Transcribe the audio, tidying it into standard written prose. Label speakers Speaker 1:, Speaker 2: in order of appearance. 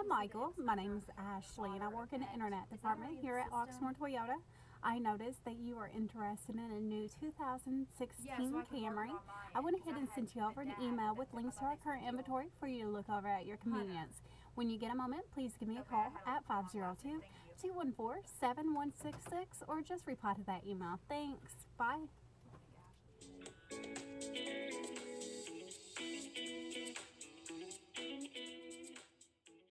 Speaker 1: Hi Michael, my name is Ashley and I work in the internet department here at Oxmoor Toyota. I noticed that you are interested in a new 2016 Camry. I went ahead and sent you over an email with links to our current inventory for you to look over at your convenience. When you get a moment, please give me a call at 502-214-7166 or just reply to that email. Thanks. Bye.